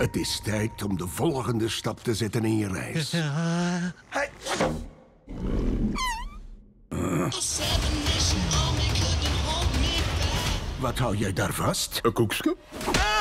Het is tijd om de volgende stap te zetten in je reis. Wat hou jij daar vast? Een koekje?